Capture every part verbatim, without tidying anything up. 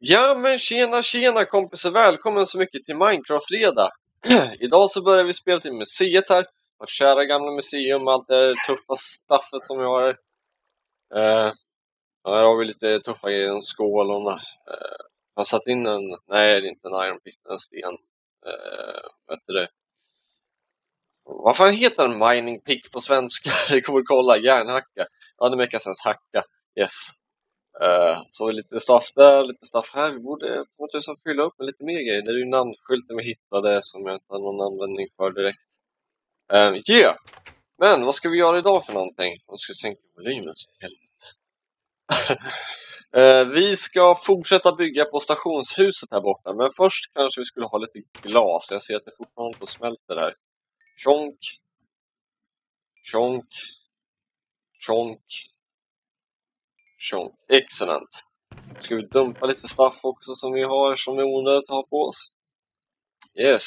Ja men tjena tjena kompisar, välkommen så mycket till Minecraft-fredag. Idag så börjar vi spela till museet här. Vårt kära gamla museum, allt det tuffa staffet som vi har här. Uh, ja, här har vi lite tuffa grejer, en skål och uh, jag har satt in en, nej det är inte en iron pick, en sten. Uh, vet du det? Vad fan heter en mining pick på svenska? Jag kommer kolla, järnhacka. Ja det mekas ens hacka, yes. Uh, så lite staff där, lite staff här. Vi borde tusen fylla upp med lite mer grejer. Det är ju namnskylten vi hittade som jag inte har någon användning för direkt. Uh, yeah. Men vad ska vi göra idag för någonting? Jag ska sänka volymen så helvete. uh, Vi ska fortsätta bygga på stationshuset här borta. Men först kanske vi skulle ha lite glas. Jag ser att det fortfarande på smälter här. Tjonk. Tjonk. Tjonk. Tjonk. Excellent. Ska vi dumpa lite staff också som vi har som är onödigt att ha på oss? Yes.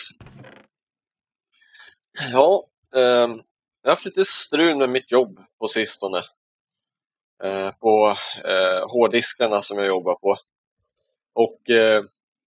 Ja, eh, jag har haft lite strul med mitt jobb på sistone. Eh, på eh, hårddiskarna som jag jobbar på. Och eh,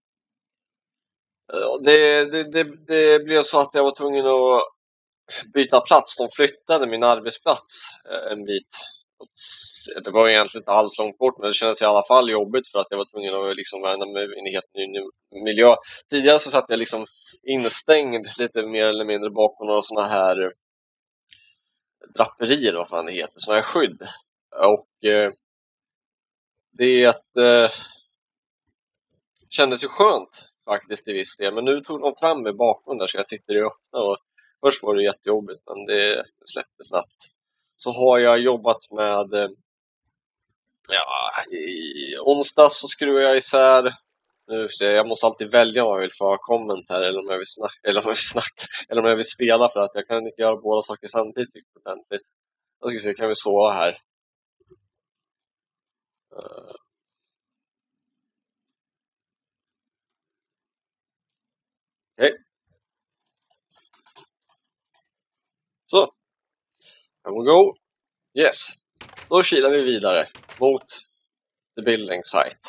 det, det, det, det blev så att jag var tvungen att byta plats. De flyttade min arbetsplats eh, en bit. Det var egentligen inte alls långt bort, men det kändes i alla fall jobbigt för att jag var tvungen att liksom vända mig in i helt ny miljö. Tidigare så satt jag liksom instängd lite mer eller mindre bakom några sådana här draperier, vad fan det heter, sådana här skydd. Och eh, det eh, kändes ju skönt faktiskt i viss del, men nu tog de fram mig bakom där så jag sitter i öppna och först var det jättejobbigt, men det släppte snabbt. Så har jag jobbat med, ja, i onsdags så skruvar jag isär, nu ser jag, jag måste alltid välja om jag vill få comment här eller om jag vill snacka, eller om jag vill snacka, eller om jag vill spela för att jag kan inte göra båda saker samtidigt ordentligt. Jag ska se, kan vi sova här? Uh. Okej. Okay. Så. Here we go. Yes. Då kilar vi vidare mot the building site.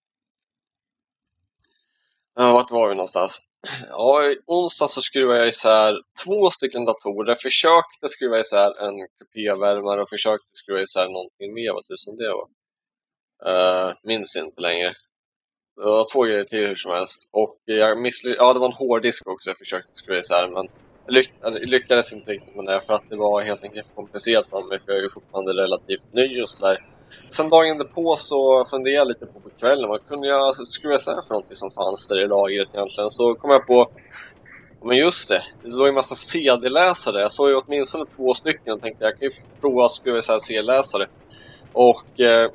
Ja, vart var vi någonstans? Ja, i onsdag så skruvade jag isär två stycken datorer. Försökte skruva isär en kupévärmare och försökte skruva isär någonting mer. Vad tusen det var. Uh, minns inte längre. Det var två grejer till hur som helst. Och jag missly- ja, det var en hårddisk också jag försökte skruva isär. Men jag lyck- lyckades inte riktigt med det för att det var helt enkelt komplicerat för mig. För jag är ju fortfarande relativt ny och sådär. Sen dagen på så funderade jag lite på på kvällen. Vad kunde jag skruva isär för någonting som fanns där i lagret egentligen? Så kom jag på, men just det, det låg en massa C D-läsare. Jag såg ju åtminstone två stycken och tänkte jag kan ju prova att skruva isär C D-läsare. Och eh,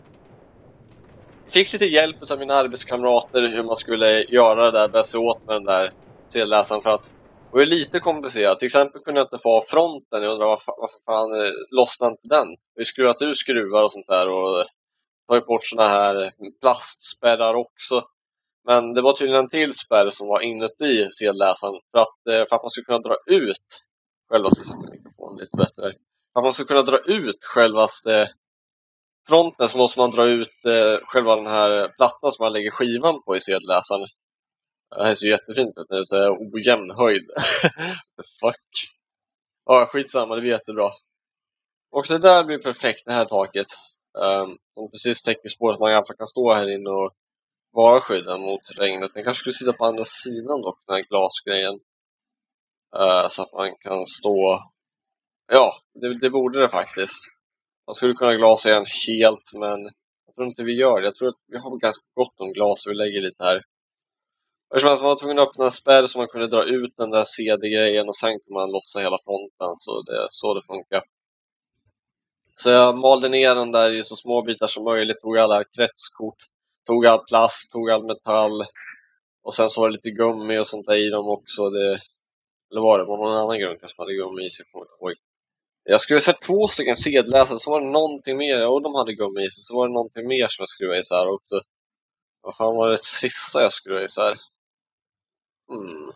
fick lite hjälp av mina arbetskamrater hur man skulle göra det där, bäst åt med den där C D-läsaren för att det var lite komplicerat. Till exempel kunde jag inte få fronten. Jag undrar varför, varför fan lossnade inte den? Vi har skruvat ur skruvar och sånt där och tagit bort såna här plastspärrar också. Men det var tydligen en till spärr som var inuti C D-läsaren. För att, för att man skulle kunna dra ut självaste, sätta mikrofonen lite bättre. För att man skulle kunna dra ut självaste fronten så måste man dra ut eh, själva den här plattan som man lägger skivan på i C D-läsaren. Det här är så jättefint att det är så ojämn höjd. Fuck. Ja, skitsamma, det blir jättebra. Och så där blir perfekt, det här taket. Um, som precis täcker spåret man i alla fall kan stå här inne och vara skyddad mot regnet. Den kanske skulle sitta på andra sidan dock, den här glasgrejen. Uh, så att man kan stå... Ja, det, det borde det faktiskt. Man skulle kunna glasa igen helt, men jag tror inte vi gör det. Jag tror att vi har ganska gott om glas så vi lägger lite här. Eftersom att man var tvungen att öppna en spärr så man kunde dra ut den där C D-grejen och sen kunde man lossa hela fronten. Så det är så det funkar. Så jag malde ner den där i så små bitar som möjligt. Tog alla kretskort. Tog all plast, tog all metall. Och sen så var det lite gummi och sånt där i dem också. Det, eller var det? Var det någon annan grund kanske man hade gummi i sig? Oj. Jag skulle sett två stycken C D-läsare. Så var det någonting mer. Och de hade gummi i sig. Så var det någonting mer som jag skruvade isär också. Vad fan var det sista jag skruvade isär? Mm.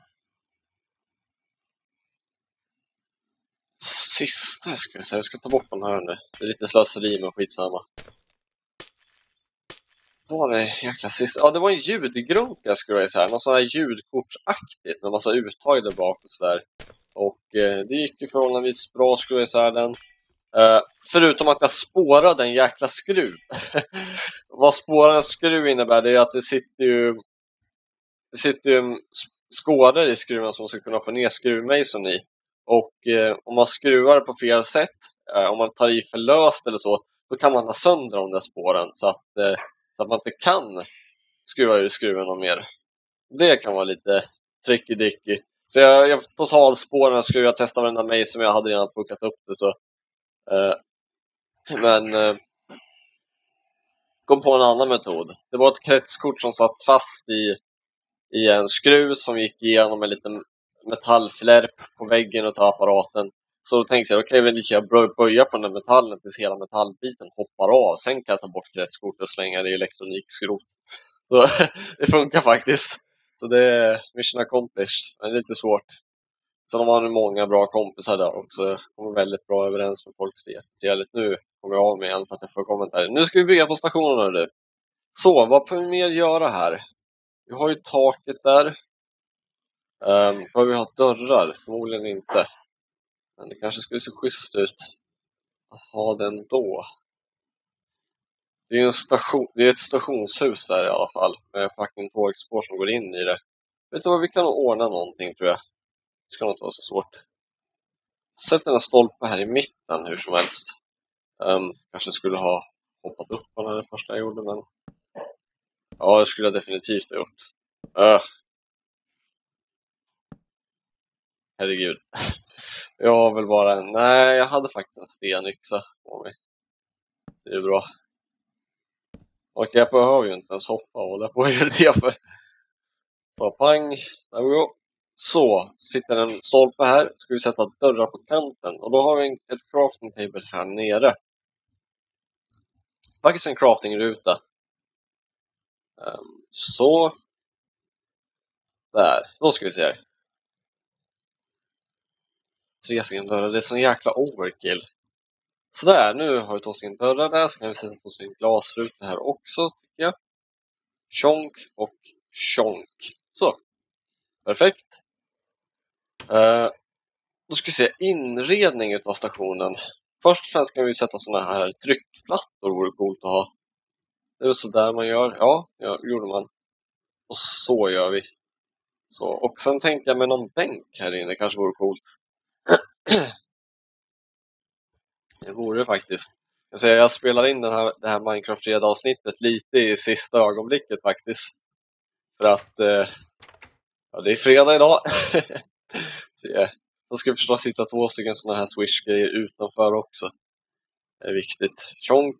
Sista ska jag säga. Jag ska ta bort den här nu. Det är lite slöseri men skitsamma. var det jäkla sist? Ja, det var en ljudgrunka skulle jag säga. Någon sån här ljudkortsaktigt med massa uttag där bak och sådär. Och eh, det gick ju förhållandevis bra skulle jag säga den. Uh, förutom att jag spårade en jäkla skruv. Vad spåra en skruv innebär det är att det sitter ju det sitter ju skådor i skruven som ska kunna få ner skruvmejseln i. Och uh, om man skruvar på fel sätt, uh, om man tar i för löst eller så, då kan man ha sönder de där spåren så att, uh, så att man inte kan skruva ur skruven och mer. Det kan vara lite tricky dicky. Så jag, jag totalt spåren och skruv. Jag testade varenda mejsel som jag hade redan fuckat upp det så. Uh, men uh, kom på en annan metod. Det var ett kretskort som satt fast i, i en skruv som gick igenom en liten metallflärp på väggen och ta apparaten. Så då tänkte jag, okej, okay, vill jag böja på den här metallen tills hela metallbiten hoppar av. Sen kan jag ta bort kretskortet och slänga det i elektronikskrot. Så det funkar faktiskt. Så det är mission accomplished. Men det är lite svårt. Sen har man många bra kompisar där också. Kommer väldigt bra överens med folk. Så det är jättetrevligt. Nu kommer jag av mig igen för att jag får kommentarer. Nu ska vi bygga på stationen nu. Så, vad får vi mer göra här? Vi har ju taket där. Um, får vi ha dörrar? Förmodligen inte. Men det kanske skulle se schysst ut att ha den då. Det är, en station, det är ett stationshus där i alla fall. Med fucking tågspår som går in i det. Vet du vad, vi kan nog ordna någonting tror jag. Det ska nog inte vara så svårt. Sätt en stolpe här i mitten hur som helst. Um, kanske skulle ha hoppat upp på den här första jag gjorde, men ja, det skulle jag definitivt ha gjort. Uh. Herregud. Jag har väl bara en... Nej, jag hade faktiskt en stenyxa på mig. Det är bra. Och jag behöver ju inte ens hoppa och hålla på i det för. Så pang, där vi går. Så, sitter en stolpe här. Ska vi sätta dörrar på kanten. Och då har vi en, ett crafting table här nere. Faktiskt en crafting-ruta. Um, så. Där, då ska vi se här. Tre stycken dörrar, det är sån jäkla overkill. Sådär, nu har vi tagit in dörrar där. Så kan vi sätta oss in glasruta här också, tycker jag. Tjonk och tjonk. Så, perfekt. Uh, då ska vi se inredning utav stationen. Först och främst kan vi sätta såna här tryckplattor, vore coolt att ha. Det är så där man gör. Ja, ja, gjorde man. Och så gör vi. Så, och sen tänker jag med någon bänk här inne, kanske vore coolt. Det vore faktiskt. Jag säger, jag spelar in den här, det här Minecraft-fredag-avsnittet lite i sista ögonblicket faktiskt. För att eh, ja, det är fredag idag. Så ja, då ska vi förstås sitta två stycken sådana här swish-grejer utanför också. Det är viktigt. Tjonk.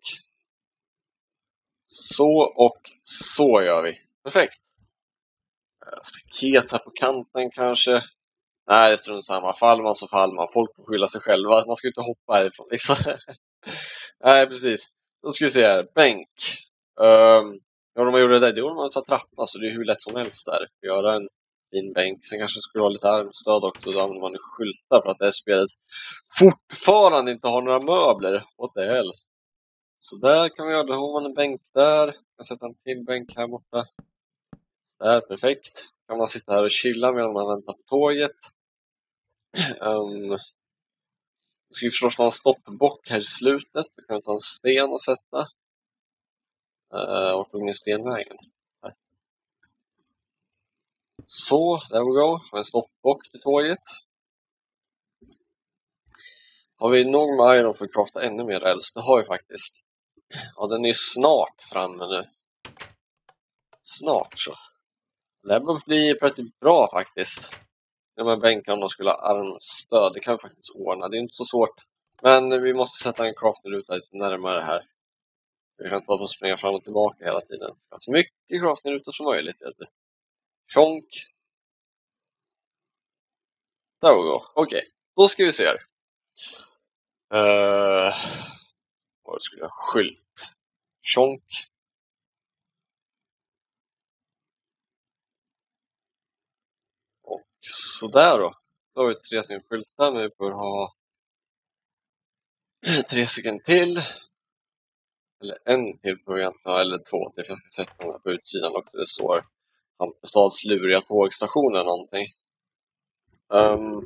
Så och så gör vi. Perfekt. Staket här på kanten kanske. Nej, det är strunt samma. Fall man så fall man. Folk får skylla sig själva. Man ska ju inte hoppa härifrån liksom. Nej, precis. Då ska vi se här. Bänk. Um, ja, de har gjort det där. Det gjorde man att ta trappa. Så det är hur lätt som helst där. Göra en fin bänk. Sen kanske det skulle vara lite armstöd också. Då använder man skyltar för att det här spelet fortfarande inte har några möbler. What the hell. Så där kan vi göra. Då har man en bänk där. Jag kan sätta en till bänk här borta. Där, perfekt. Kan man sitta här och chilla medan man väntar på tåget. Um, det ska ju förstås vara en stoppbock här i slutet. Vi kan ta en sten och sätta. Uh, och tog min stenvägen. Här. Så, there we go. Har en stoppbock till tåget. Har vi nog med iron för att crafta ännu mer räls? Det har vi faktiskt. Ja, den är snart framme nu. Snart så. Det här bör bli pretty bra faktiskt. De här bänkarna skulle ha armstöd. Det kan vi faktiskt ordna. Det är inte så svårt. Men vi måste sätta en crafting-ruta lite närmare här. Vi kan inte bara springa fram och tillbaka hela tiden. Så mycket crafting-rutor som möjligt. Tjonk. Där vi går. Okej, okay. Då ska vi se här. Uh, vad skulle jag skylt? Tjonk. Och sådär då. Då har vi tre stycken skyltar, men vi bör ha tre stycken till. eller en till program, eller två till, för jag ska sätta den på utsidan också. Det står Hampestads luriga tågstation eller någonting. Um,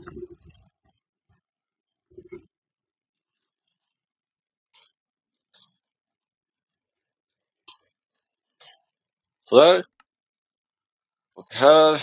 sådär. Och här.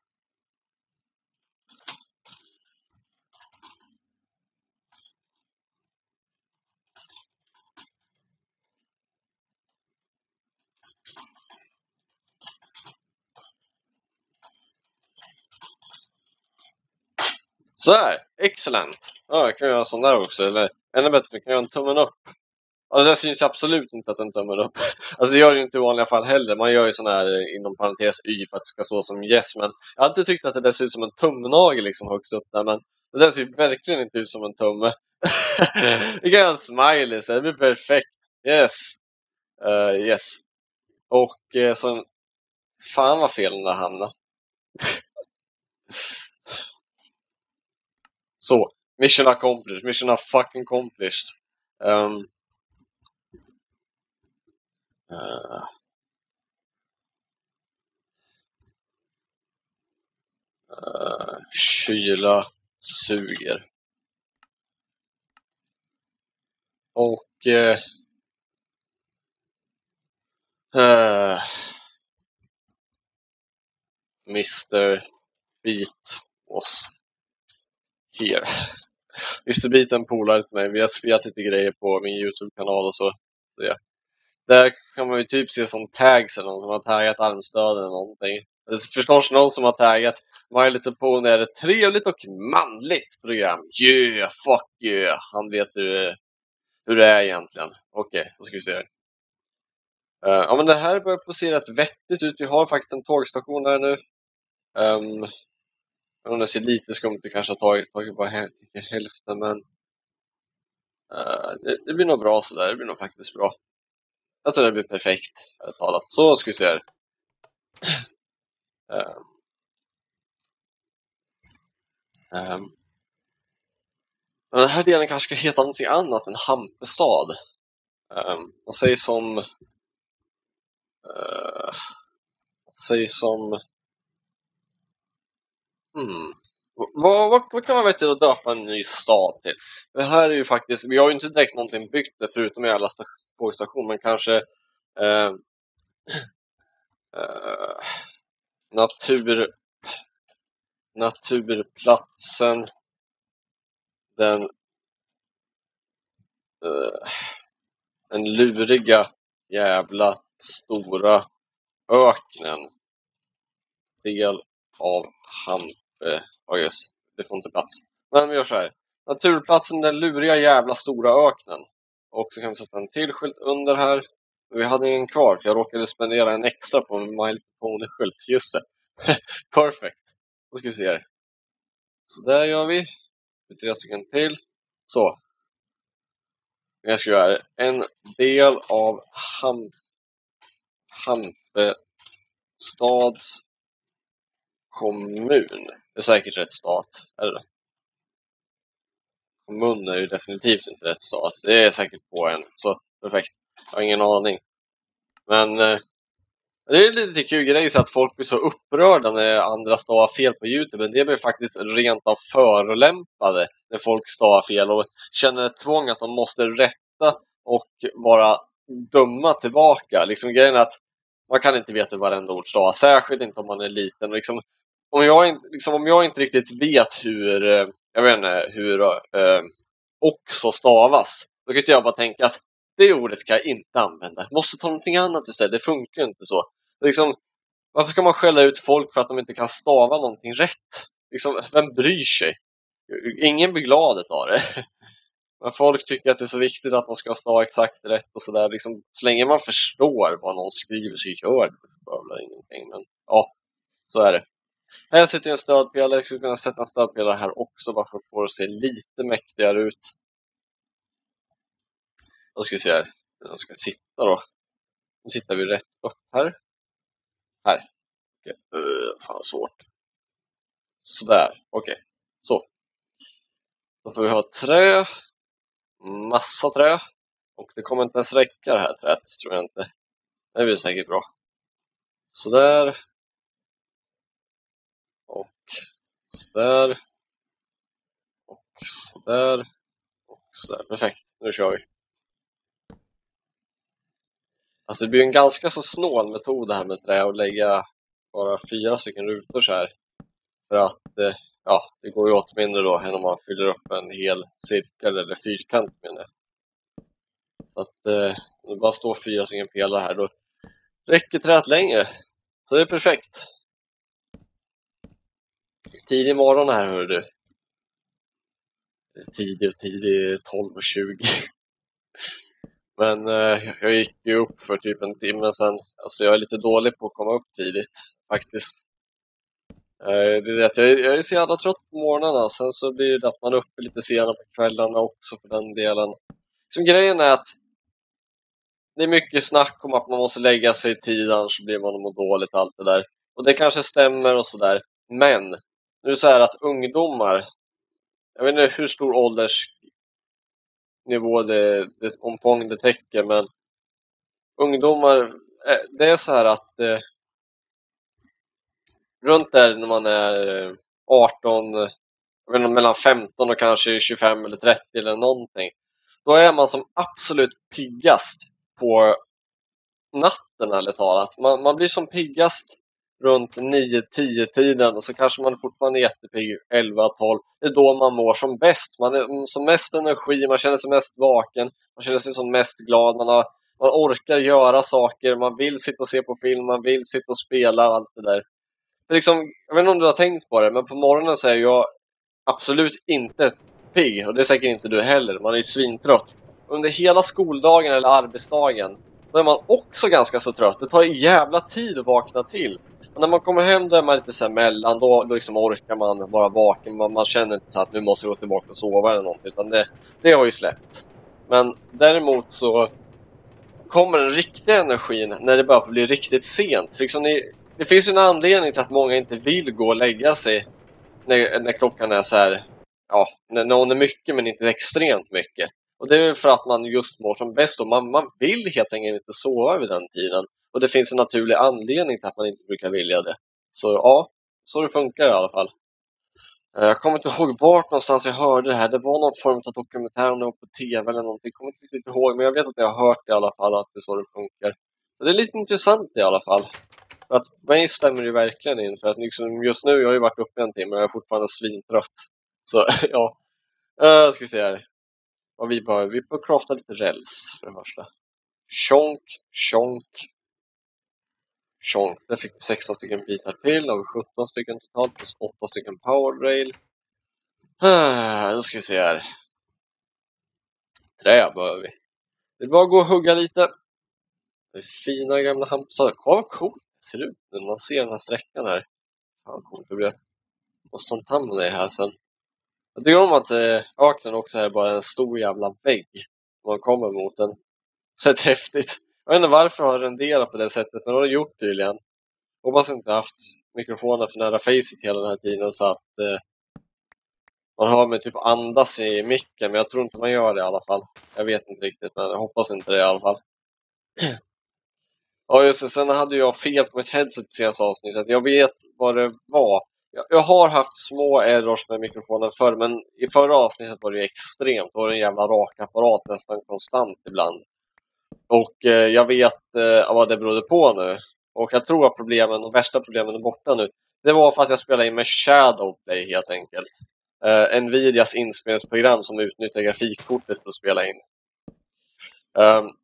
Så här, excellent. Ja, jag kan göra sån där också. Eller ännu bättre, kan jag göra en tummen upp. Ja, det där syns absolut inte att en tummen upp. Alltså det gör det ju inte i vanliga fall heller. Man gör ju sån här inom parentes y för att det ska stå som yes. Men jag har inte tyckt att det där ser ut som en tumnagel liksom högst upp där. Men det där ser ju verkligen inte ut som en tumme. Det kan jag en smiley så det blir perfekt. Yes. Uh, yes. Och uh, så fan vad fel den där hamnade. Så, mission accomplished, mission fucking accomplished. Um, uh, uh, kyla suger. Och uh, uh, mister Beat was here. mister Beat är en polare till mig. Vi har spelat lite grejer på min YouTube-kanal och så. så ja. Där kan man ju typ se som tags eller någon som har taggat armstöd eller någonting. Det förstås någon som har taggat My Little Pony är ett trevligt och manligt program. Yeah, fuck yeah. Han vet hur, hur det är egentligen. Okej, okay, då ska vi se här. Uh, ja men det här börjar på se rätt vettigt ut. Vi har faktiskt en tågstation här nu. Um, om det ser lite skumt det kanske har tagit, tagit bara hälften men uh, det, det blir nog bra sådär. Det blir nog faktiskt bra. Jag tror det blir perfekt talat. Så ska vi se här. Um, um, men den här delen kanske ska heta någonting annat än Hampestad. Um, och säg som uh, säg som hmm Vad, vad, vad kan man veta att döpa en ny stad till? Det här är ju faktiskt, vi har ju inte direkt någonting byggt det förutom i alla tågstationer, men kanske eh, eh, natur, naturplatsen, den eh, den luriga jävla stora öknen, del av Hampe. Ja just, det får inte plats. Men vi gör så här. Naturplatsen, den luriga jävla stora öknen. Och så kan vi sätta en till skylt under här. Vi hade en kvar för jag råkade spendera en extra på en My Little Pony-skylt. Just det. Perfect. Då ska vi se här. Så där gör vi. Tre stycken till. Så. Jag ska göra en del av Ham Hampe stads kommun. Det är säkert rätt stat, eller? Kommun är ju definitivt inte rätt stat. Det är säkert på en. Så, perfekt. Jag har ingen aning. Men eh, det är lite kul grej så att folk blir så upprörda när andra stavar fel på YouTube. Men det blir faktiskt rent av förolämpade när folk stavar fel och känner ett tvång att de måste rätta och vara dumma tillbaka. Liksom grejen är att man kan inte veta hur varenda ord stavas. Särskilt inte om man är liten. Liksom, om, jag inte, liksom, om jag inte riktigt vet hur, jag vet inte, hur äh, också stavas. Då kan jag bara tänka att det ordet kan jag inte använda. Jag måste ta någonting annat istället. Det funkar inte så. Liksom, varför ska man skälla ut folk för att de inte kan stava någonting rätt? Liksom, vem bryr sig? Ingen blir glad av det. Men folk tycker att det är så viktigt att man ska stava exakt rätt och sådär. Liksom, så länge man förstår vad någon skriver så gör det för ingenting. Men ja, så är det. Här sitter en stödpelare. Jag skulle kunna sätta en stödpelare här också. Bara för att få det att se lite mäktigare ut. Då ska vi se här. Jag ska sitta då. Nu sitter vi rätt upp här. Här. Okej. Uh, fan svårt. Sådär. Okej. Okay. Så. Då får vi ha trä. Massa trä. Och det kommer inte ens räcka det här träet, tror jag inte. Det blir säkert bra. Sådär. Och sådär. Och sådär. Och sådär. Perfekt, nu kör vi. Alltså det blir en ganska så snål metod det här med trä att lägga bara fyra stycken rutor så här. För att eh, ja, det går ju åt mindre då än om man fyller upp en hel cirkel eller fyrkant menar jag. Så att eh, om det bara står fyra stycken pelare här då räcker träet längre. Så det är perfekt. Tidig morgon här hör du. Tidig och tidig tolv och tjugo. Men eh, jag gick ju upp för typ en timme sedan. Alltså jag är lite dålig på att komma upp tidigt faktiskt. Eh, det är det, jag, är, jag är så jävla trött på morgnarna. Sen så blir det att man är uppe lite senare på kvällarna också för den delen. Så grejen är att det är mycket snack om att man måste lägga sig i tid, annars blir man må dåligt allt det där. Och det kanske stämmer och sådär. Men nu är det så här att ungdomar, jag vet inte hur stor åldersnivå det, det omfång det täcker, men ungdomar, det är så här att eh, runt där när man är arton, jag vet inte, mellan femton och kanske tjugofem eller trettio eller någonting, då är man som absolut piggast på natten eller talat. Man, man blir som piggast runt nio tio tiden och så kanske man fortfarande är jättepigg elva tolv. Det är då man mår som bäst. Man är som mest energi, man känner sig mest vaken, man känner sig som mest glad, man, har, man orkar göra saker, man vill sitta och se på film, man vill sitta och spela och allt det där. Det är liksom, jag vet inte om du har tänkt på det, men på morgonen så är jag absolut inte pigg, och det är säkert inte du heller. Man är svintrött. Under hela skoldagen eller arbetsdagen då är man också ganska så trött. Det tar en jävla tid att vakna till. Och när man kommer hem då är man lite så här mellan. Då, då liksom orkar man vara vaken. Man, man känner inte så att nu måste jag gå tillbaka och sova eller något. Utan det, det har ju släppt. Men däremot så kommer den riktiga energin när det börjar bli riktigt sent. För liksom ni, det finns ju en anledning till att många inte vill gå och lägga sig när, när klockan är så här. Ja, när någon är mycket men inte extremt mycket. Och det är för att man just mår som bäst och man, man vill helt enkelt inte sova vid den tiden. Och det finns en naturlig anledning till att man inte brukar vilja det. Så ja, så det funkar i alla fall. Jag kommer inte ihåg vart någonstans jag hörde det här. Det var någon form av dokumentär om det var på tv eller någonting. Jag kommer inte riktigt ihåg, men jag vet att jag har hört det i alla fall, att det är så det funkar. Så det är lite intressant i alla fall. För att mig stämmer det verkligen in. För att liksom just nu, jag har ju varit uppe en timme och jag är fortfarande svintrött. Så ja, uh, ska vi se här. Och vi bara, vi får crafta lite räls för det första. Tjonk, tjonk, tjonk. Där fick vi sexton stycken bitar till. Har vi sjutton stycken totalt plus åtta stycken power rail. Uh, nu ska vi se här. Trä behöver vi. Det är bara att gå och hugga lite. Det är fina gamla hampsar. Vad coolt det ser ut när man ser den här sträckan här. Fan coolt det blir. Måste ta hand om det här sen. Jag tycker om att eh, öknen också är bara en stor jävla vägg. Man kommer mot den. Så det är häftigt. Jag vet inte varför har den renderat på det sättet, men det har det gjort tydligen. Hoppas inte haft mikrofonen för nära facet hela den här tiden så att eh, man hör mig typ andas i micken, men jag tror inte man gör det i alla fall. Jag vet inte riktigt, men jag hoppas inte det i alla fall. Ja just det, sen hade jag fel på mitt headset i senaste avsnittet. Jag vet vad det var. Jag har haft små errors med mikrofonen förr, men i förra avsnittet var det extremt. Då var det en jävla rak apparat nästan konstant ibland. Och eh, jag vet eh, vad det berodde på nu. Och jag tror att problemen, de värsta problemen är borta nu. Det var för att jag spelade in med Shadowplay helt enkelt. Eh, Nvidias inspelningsprogram som utnyttjar grafikkortet för att spela in. Um,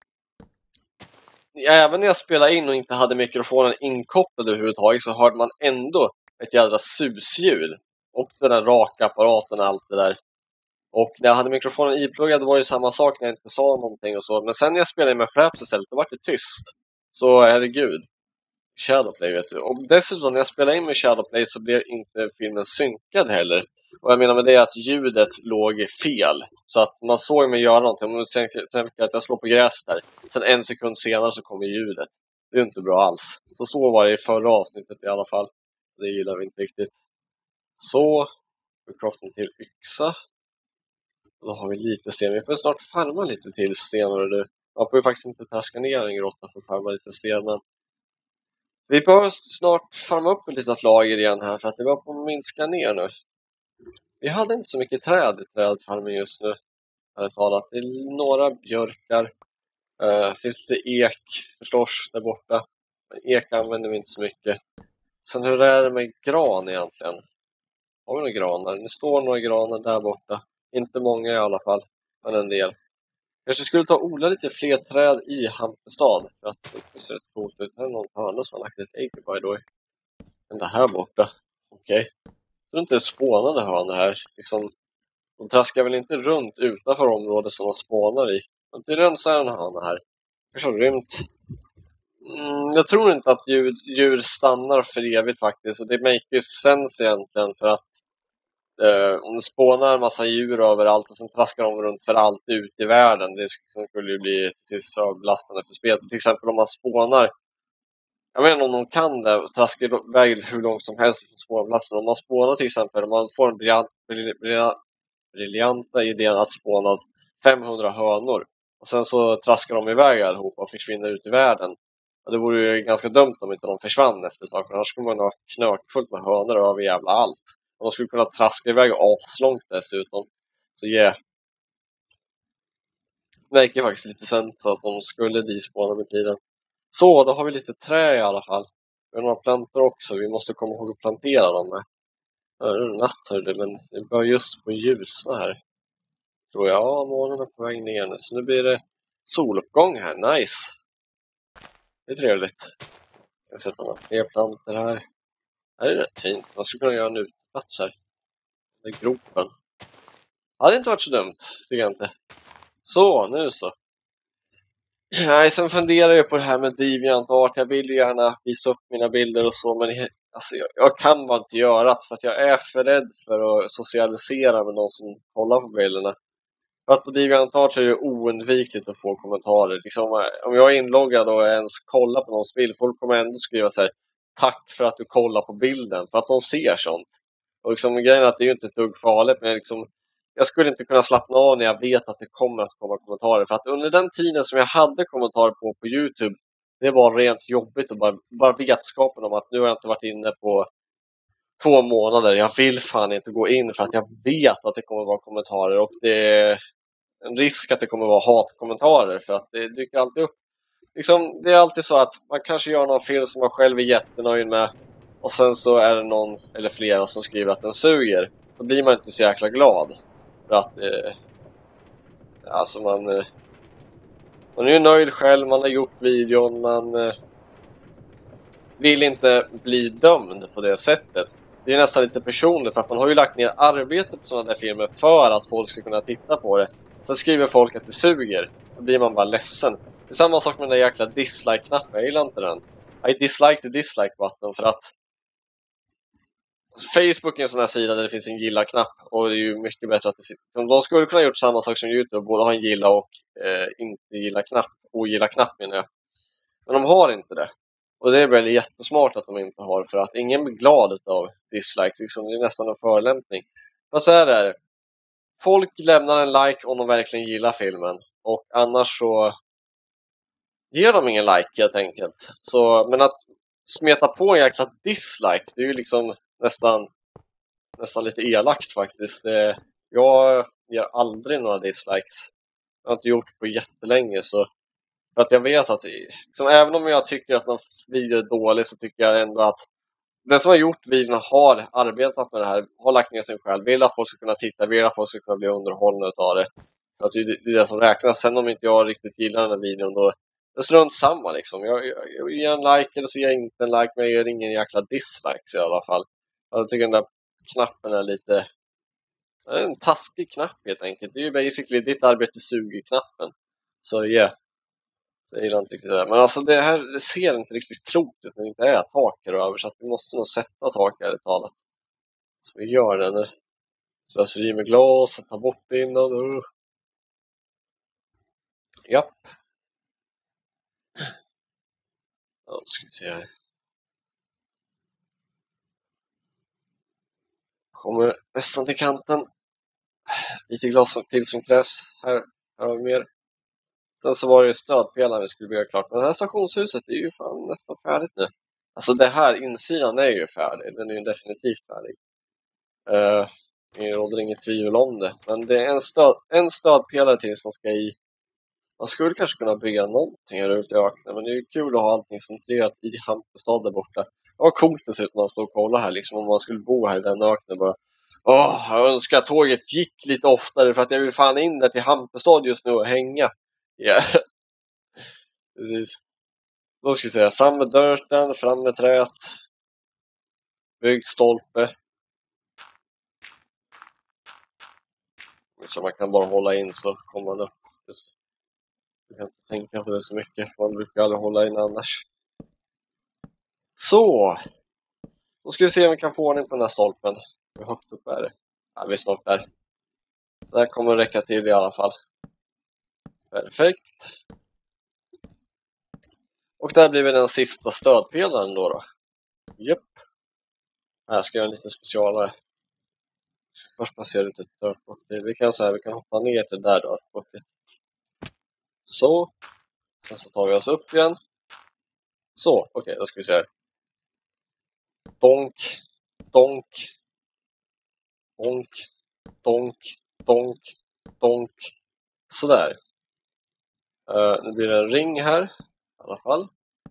även när jag spelade in och inte hade mikrofonen inkopplad överhuvudtaget så hörde man ändå ett jävla susljud. Och den där raka apparaten och allt det där. Och när jag hade mikrofonen ipluggad var det samma sak när jag inte sa någonting och så. Men sen när jag spelade med Fraps istället, då var det tyst. Så herregud. Shadowplay vet du. Och dessutom när jag spelade in med Shadowplay så blev inte filmen synkad heller. Och jag menar med det är att ljudet låg fel. Så att man såg mig göra någonting. Om jag tänker att jag slår på gräs där. Sen en sekund senare så kommer ljudet. Det är inte bra alls. Så så var det i förra avsnittet i alla fall. Det gillar vi inte riktigt. Så. Vi craftar till yxa. Då har vi lite sten. Vi får snart farma lite till stenar nu. Man får ju faktiskt inte traska ner en grotta för att farma lite sten. Men vi bör snart farma upp ett litet lager igen här för att det var på att minska ner nu. Vi hade inte så mycket träd i trädfarmen just nu. Jag hade talat. Det är några björkar. Uh, finns det ek förstås där borta. Men ek använder vi inte så mycket. Sen hur är det med gran egentligen? Har vi några granar? Det står några granar där borta. Inte många i alla fall. Men en del. Kanske skulle ta och odla lite fler träd i Hampestad. För att det ser rätt coolt ut. Här är någon hörna som har lagt ett ägg by då. Men det här borta. Okej. Okay. Jag tror inte det är spånade hörna här. Liksom, de traskar väl inte runt utanför området som de spånar i. Men tydligen så är en hörna här. Det är så rymt. Mm, jag tror inte att djur, djur stannar för evigt faktiskt. Och det make sense egentligen för att Uh, om det spånar en massa djur överallt och sen traskar de runt för allt ut i världen. Det skulle ju bli precis överbelastande för spelet. Till exempel om man spånar, jag vet inte om de kan det och traskar iväg hur långt som helst från spårplatsen. Om man spånar till exempel, om man får en briljant, briljant, briljanta idén att spåna femhundra hönor och sen så traskar de iväg allihop och försvinner ut i världen. Och det vore ju ganska dumt om inte de försvann efter ett tag, för annars skulle man ha knökfullt med hönor över jävla allt. Och de skulle kunna traska iväg aslångt dessutom. Så ja. Yeah. Det verkar faktiskt lite sent så att de skulle dispåna med tiden. Så, då har vi lite trä i alla fall. Vi har några plantor också. Vi måste komma ihåg att plantera dem med. Det är natt hörde, men det börjar just på ljusna här. Tror jag. Ja, månen är på väg ner nu. Så nu blir det soluppgång här. Nice. Det är trevligt. Jag sätter några fler plantor här. Det här är rätt fint. Man skulle kunna göra en utplats här. Det är gropen. Det hade inte varit så dumt, tycker jag inte. Så, nu så. Nej, sen funderar jag på det här med DeviantArt. Jag vill gärna visa upp mina bilder och så, men jag, alltså, jag, jag kan bara inte göra det för att jag är för rädd för att socialisera med någon som kollar på bilderna. För att på DeviantArt så är det oundvikligt att få kommentarer. Liksom, om jag är inloggad och ens kollar på någons bild, folk kommer ändå skriva så här: tack för att du kollar på bilden, för att de ser sånt. Och liksom, grejen är att det är ju inte ett dugg farligt, men liksom, jag skulle inte kunna slappna av när jag vet att det kommer att komma kommentarer. För att under den tiden som jag hade kommentarer på på YouTube, det var rent jobbigt. Och bara, bara vetskapen om att nu har jag inte varit inne på två månader. Jag vill fan inte gå in för att jag vet att det kommer att vara kommentarer. Och det är en risk att det kommer att vara hatkommentarer. För att det dyker alltid upp. Liksom, det är alltid så att man kanske gör någon film som man själv är jättenöjd med. Och sen så är det någon eller flera som skriver att den suger. Då blir man inte så jäkla glad. För att eh, alltså man, eh, man är ju nöjd själv, man har gjort videon, man eh, vill inte bli dömd på det sättet. Det är nästan lite personligt för att man har ju lagt ner arbete på sådana där filmer för att folk ska kunna titta på det. Sen skriver folk att det suger, då blir man bara ledsen. Det är samma sak med den där jäkla dislike-knappen, jag gillar inte den. I dislike the dislike-button för att Facebook är en sån här sida där det finns en gilla-knapp. Och det är ju mycket bättre att det finns. De skulle kunna ha gjort samma sak som YouTube. Både ha en gilla och eh, inte gilla-knapp. Ogilla-knapp menar jag. Men de har inte det. Och det är väl jättesmart att de inte har. För att ingen blir glad av dislikes. Liksom, det är nästan en förolämpning. Men så är det. Folk lämnar en like om de verkligen gillar filmen. Och annars så ger de ingen like helt enkelt. Så, men att smeta på en jäkla dislike, det är ju liksom nästan, nästan lite elakt faktiskt. Det, jag ger aldrig några dislikes. Jag har inte gjort det på jättelänge. Så, för att jag vet att liksom, även om jag tycker att någon video är dålig så tycker jag ändå att den som har gjort videon har arbetat med det här. Har lagt ner sig själv. Vill att folk ska kunna titta. Vill att folk ska kunna bli underhållna av det. Så att det är det som räknas. Sen om inte jag riktigt gillar den här videon då det är strunt samma liksom. Jag, jag, jag ger en like eller så ger jag inte en like. Men jag ger ingen jäkla dislikes i alla fall. Jag tycker den där knappen är lite en taskig knapp helt enkelt. Det är ju basically ditt arbete suger knappen. Så ja. Yeah. Så jag gillar inte riktigt det där. Men alltså det här det ser inte riktigt klokt ut när det inte är tak här över. Så att vi måste nog sätta tak här i talet. Så vi gör det nu. Slöseri med glas. Ta bort det innan. Uh. Japp. Ja, ska vi se här. Kommer nästan till kanten. lite glas till som krävs. Här har vi mer. Sen så var det ju stödpelaren vi skulle bygga klart. Men det här stationshuset är ju fan nästan färdigt nu. Alltså det här insidan är ju färdig. Den är ju definitivt färdig. Uh, det råder inget tvivel om det. Men det är en, stöd, en stödpelare till som ska i. Man skulle kanske kunna bygga någonting här ute i öknen. Men det är ju kul att ha allting centrerat i Hampestad där borta. Det var coolt dessutom när man stod och kollade här. Liksom om man skulle bo här i den öknen. Bara, åh, jag önskar att tåget gick lite oftare. För att jag vill fan in där till Hampestad just nu och hänga. Ja, yeah. Precis. Då ska vi säga, fram med dörten, fram med träet. Bygg stolpe. Så man kan bara hålla in så kommer man upp. Just. Jag kan inte tänka på det så mycket. Man brukar aldrig hålla in annars. Så. Då ska vi se om vi kan få ordning på den här stolpen. Hur högt upp är det? Ja, vi är snart där. Det här kommer räcka till i alla fall. Perfekt. Och där blir vi den sista stödpelaren då då. Japp. Här ska jag göra en liten specialare. Först passerar ut ett dörrplock. Vi kan säga vi kan hoppa ner till där dörrplocket. Så. Sen så tar vi oss upp igen. Så, okej, okay, då ska vi se här. Donk, donk, donk, donk, donk, donk. Sådär. Uh, nu blir det en ring här. I alla fall.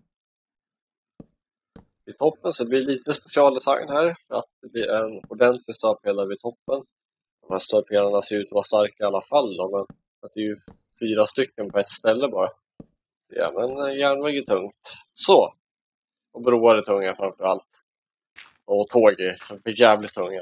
Vid toppen så blir det lite specialdesign här. För att det blir en ordentlig stödpelare vid toppen. De här stödpelarna ser ut att vara starka i alla fall. Då, men det är ju fyra stycken på ett ställe bara. Ja, men järnväg är tungt. Så. Och broar är tunga framförallt. Och tåg är jävligt tunga.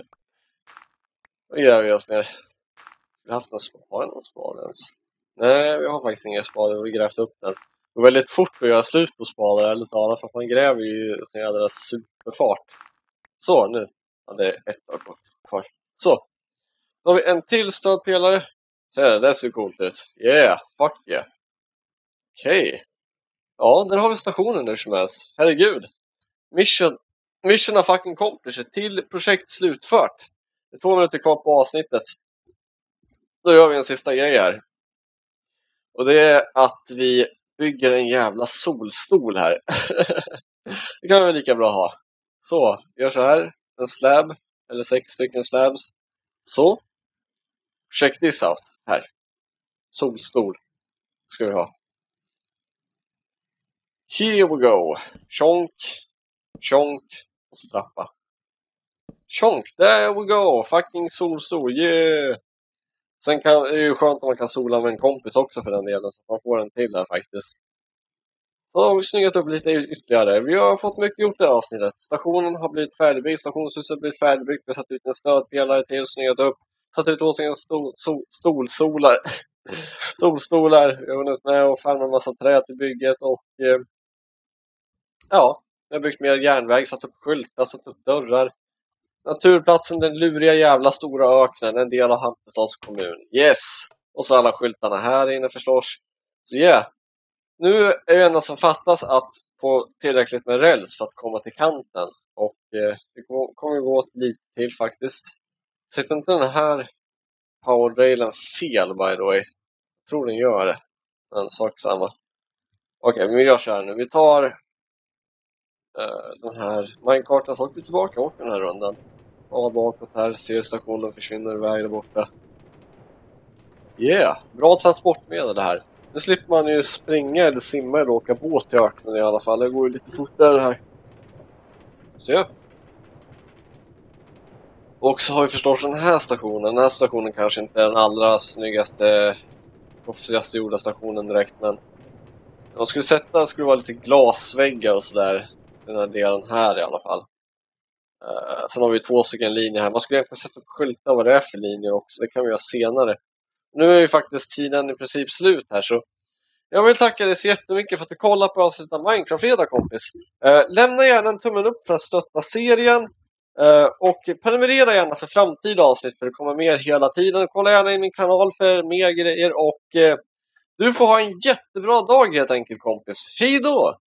Då gör vi oss ner. Vi har haft en spade, någon spade ens. Nej, vi har faktiskt ingen spade. Vi har grävt upp den. Det är väldigt fort att göra slut på spadar eller tala. För att man gräver ju sin jävla superfart. Så, nu. Ja, det är ett år kvar. Så. Då har vi en till stödpelare. Så det, det ser coolt ut. Yeah, fuck yeah. Okej. Okay. Ja, där har vi stationen nu som helst. Herregud. Mission, mission har fucking accomplished. Till projekt slutfört. Det är två minuter kvar på avsnittet. Då gör vi en sista grej här. Och det är att vi bygger en jävla solstol här. Det kan vi lika bra ha. Så, vi gör så här. En slab. Eller sex stycken slabs. Så. Check this out. Här. Solstol. Ska vi ha. Here we go. Chonk. Chonk. Och så trappa. Chonk. There we go. Fucking solstol. Yeah. Sen kan, är det ju skönt om man kan sola med en kompis också för den delen. Så man får en till här faktiskt. Så har vi snyggat upp lite ytterligare. Vi har fått mycket gjort det här avsnittet. Stationen har blivit färdigbyggd. Stationshuset har blivit färdigbyggt. Vi har satt ut en stödpelare till. Snyggat upp. Satt ut åsigen stol, sol, stolsolar. Solstolar. Jag har varit med och färmat en massa trä till bygget. Och eh, ja, jag har byggt mer järnväg. Satt upp skyltar. Satt upp dörrar. Naturplatsen, den luriga jävla stora öknen. En del av Hampestads kommun. Yes! Och så alla skyltarna här inne förstås. Så ja. Yeah. Nu är det enda som fattas att få tillräckligt med räls för att komma till kanten. Och eh, det kommer gå lite till faktiskt. Sitter inte den här powerrailen fel by the way? Jag tror den gör det. Men sak samma. Okej, okay, vi gör så här nu. Vi tar uh, den här minekartan så åker vi tillbaka och åker den här rundan. Och bakåt här ser stationen försvinner iväg där borta. Yeah, bra transportmedel det här. Nu slipper man ju springa eller simma eller åka båt i öknen i alla fall. Det går ju lite fortare det här. Så ja. Och så har vi förstås den här stationen. Den här stationen kanske inte är den allra snyggaste, proffsigaste gjorda stationen direkt. Men om man skulle sätta skulle det vara lite glasväggar och sådär. Den här delen här i alla fall. Uh, sen har vi två stycken linjer här. Man skulle egentligen sätta upp skyltar vad det är för linjer också. Det kan vi göra senare. Nu är ju faktiskt tiden i princip slut här så jag vill tacka dig så jättemycket för att du kollar på avsnittet av Minecraft-fredag kompis. Eh, lämna gärna en tummen upp för att stötta serien. Eh, och prenumerera gärna för framtida avsnitt för det kommer mer hela tiden. Kolla gärna in min kanal för mer grejer och eh, du får ha en jättebra dag helt enkelt kompis. Hej då!